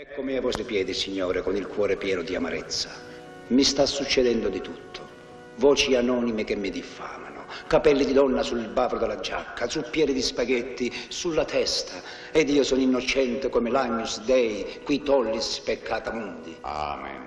Eccomi ai vostri piedi, Signore, con il cuore pieno di amarezza. Mi sta succedendo di tutto. Voci anonime che mi diffamano, capelli di donna sul bavero della giacca, zuppieri di spaghetti sulla testa, ed io sono innocente come l'Agnus Dei, qui tollis peccata mundi. Amen.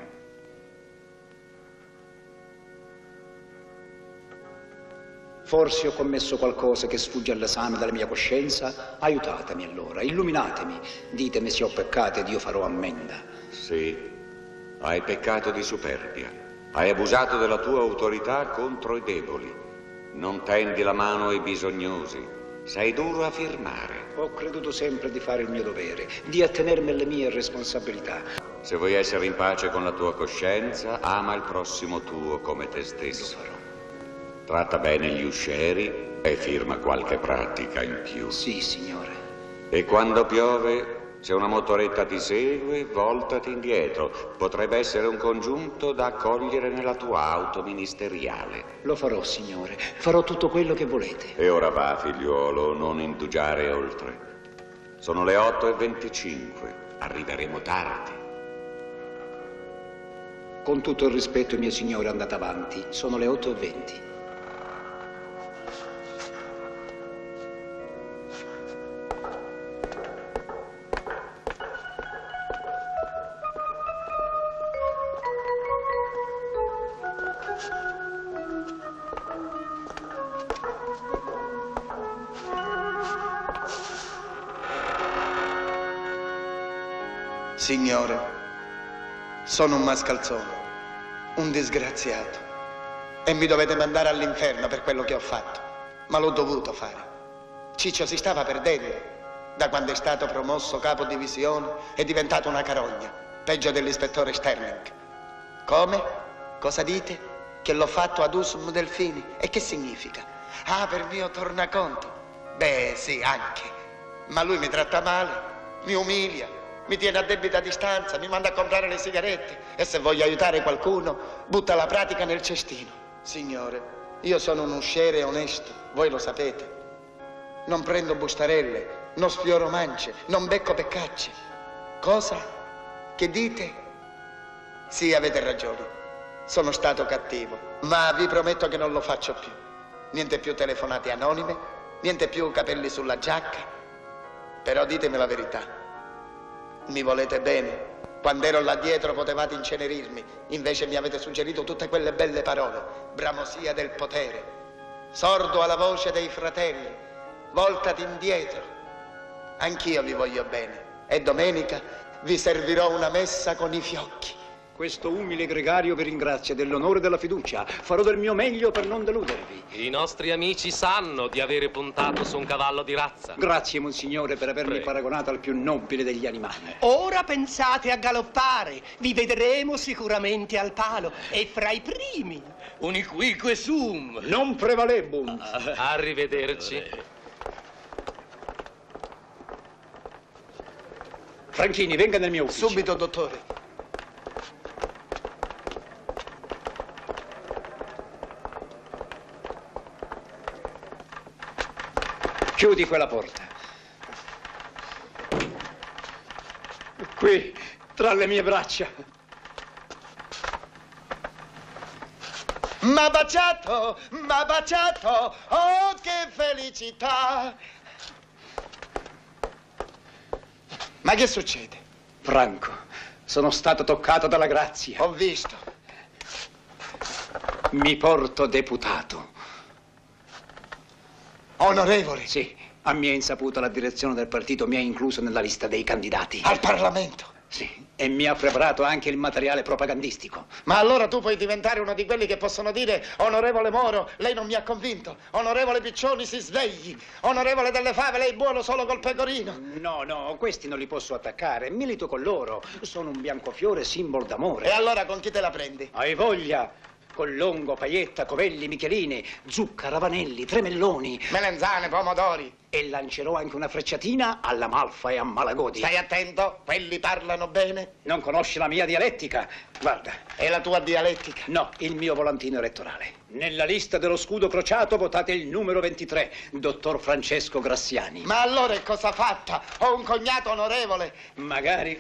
Forse ho commesso qualcosa che sfugge all'esame della mia coscienza? Aiutatemi allora, illuminatemi, ditemi se ho peccato ed io farò ammenda. Sì, hai peccato di superbia, hai abusato della tua autorità contro i deboli, non tendi la mano ai bisognosi, sei duro a firmare. Ho creduto sempre di fare il mio dovere, di attenermi alle mie responsabilità. Se vuoi essere in pace con la tua coscienza, ama il prossimo tuo come te stesso. Lo farò. Tratta bene gli uscieri e firma qualche pratica in più. Sì, Signore. E quando piove, se una motoretta ti segue, voltati indietro. Potrebbe essere un congiunto da accogliere nella tua auto ministeriale. Lo farò, Signore. Farò tutto quello che volete. E ora va, figliuolo, non indugiare oltre. Sono le 8:25. Arriveremo tardi. Con tutto il rispetto, mio Signore, andate avanti. Sono le 8:20. Signore, sono un mascalzone, un disgraziato, e mi dovete mandare all'inferno per quello che ho fatto, ma l'ho dovuto fare. Ciccio si stava perdendo da quando è stato promosso capo divisione, è diventato una carogna, peggio dell'ispettore Sterling. Come? Cosa dite? Che l'ho fatto ad usum Delfini? E che significa? Ah, per mio tornaconto? Beh, sì, anche. Ma lui mi tratta male, mi umilia, mi tiene a debita distanza, mi manda a comprare le sigarette e se voglio aiutare qualcuno butta la pratica nel cestino. Signore, io sono un usciere onesto, voi lo sapete. Non prendo bustarelle, non sfioro mance, non becco peccacce. Cosa? Che dite? Sì, avete ragione, sono stato cattivo, ma vi prometto che non lo faccio più. Niente più telefonate anonime, niente più capelli sulla giacca. Però ditemi la verità. Mi volete bene? Quando ero là dietro potevate incenerirmi, invece mi avete suggerito tutte quelle belle parole, bramosia del potere. Sordo alla voce dei fratelli, voltati indietro. Anch'io vi voglio bene e domenica vi servirò una messa con i fiocchi. Questo umile gregario vi ringrazia dell'onore e della fiducia. Farò del mio meglio per non deludervi. I nostri amici sanno di avere puntato su un cavallo di razza. Grazie, Monsignore, per avermi Prego. paragonato al più nobile degli animali. Ora pensate a galoppare, vi vedremo sicuramente al palo e fra i primi. Uniquique sum. Non prevalebum. Arrivederci. Franchini, venga nel mio ufficio. Subito, dottore. Chiudi quella porta. Qui, tra le mie braccia. M'ha baciato, oh che felicità! Ma che succede? Franco, sono stato toccato dalla grazia. Ho visto. Mi porto deputato. Onorevole, Sì, a mia insaputa la direzione del partito mi ha incluso nella lista dei candidati. al Parlamento. Sì, e mi ha preparato anche il materiale propagandistico. Ma allora tu puoi diventare uno di quelli che possono dire: onorevole Moro, lei non mi ha convinto. Onorevole Piccioni, si svegli. Onorevole Delle Fave, lei è buono solo col pecorino. No, questi non li posso attaccare. Milito con loro. Sono un biancofiore simbolo d'amore. E allora con chi te la prendi? Hai voglia? Collongo, Paietta, Covelli, Michelini, Zucca, Ravanelli, Tremelloni. Melenzane, pomodori. E lancerò anche una frecciatina alla Malfa e a Malagodi. Stai attento, quelli parlano bene. Non conosci la mia dialettica? Guarda. E la tua dialettica? No, il mio volantino elettorale. Nella lista dello scudo crociato votate il numero 23, dottor Francesco Graziani. Ma allora è cosa fatta? Ho un cognato onorevole. Magari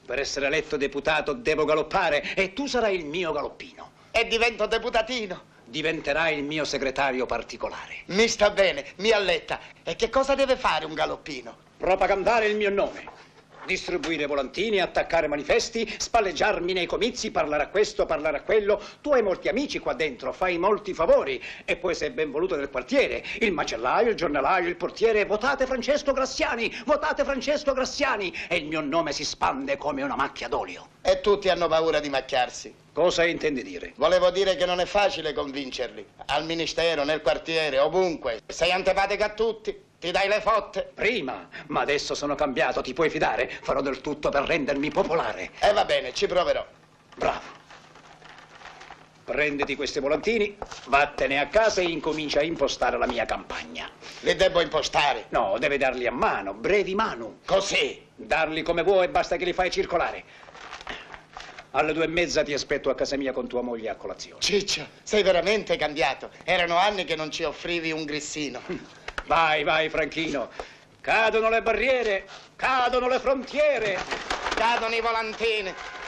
Per essere eletto deputato devo galoppare e tu sarai il mio galoppino. E divento deputatino. Diventerai il mio segretario particolare. Mi sta bene, mi alletta. E che cosa deve fare un galoppino? Propagandare il mio nome. Distribuire volantini, attaccare manifesti, spalleggiarmi nei comizi, parlare a questo, parlare a quello. Tu hai molti amici qua dentro, fai molti favori. E poi sei ben voluto del quartiere. Il macellaio, il giornalaio, il portiere. Votate Francesco Graziani, votate Francesco Graziani. E il mio nome si spande come una macchia d'olio. E tutti hanno paura di macchiarsi. Cosa intendi dire? Volevo dire che non è facile convincerli. Al ministero, nel quartiere, ovunque. Sei antipatico a tutti. Ti dai le fotte? Prima, ma adesso sono cambiato, ti puoi fidare? Farò del tutto per rendermi popolare. E va bene, ci proverò. Bravo. Prenditi questi volantini, vattene a casa e incomincia a impostare la mia campagna. Li devo impostare? No, deve darli a mano, brevi manu. Così? Darli come vuoi, basta che li fai circolare. Alle 2:30 ti aspetto a casa mia con tua moglie a colazione. Ciccio, sei veramente cambiato. Erano anni che non ci offrivi un grissino. Vai, vai, Franchino. Cadono le barriere, cadono le frontiere. Cadono i volantini.